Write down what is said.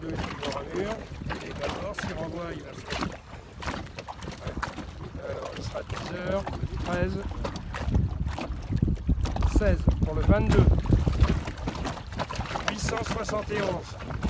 22 est toujours un mur. Et 14, s'il renvoie, il va faire. Alors, il sera 10h, 13, 16 pour le 22. 871.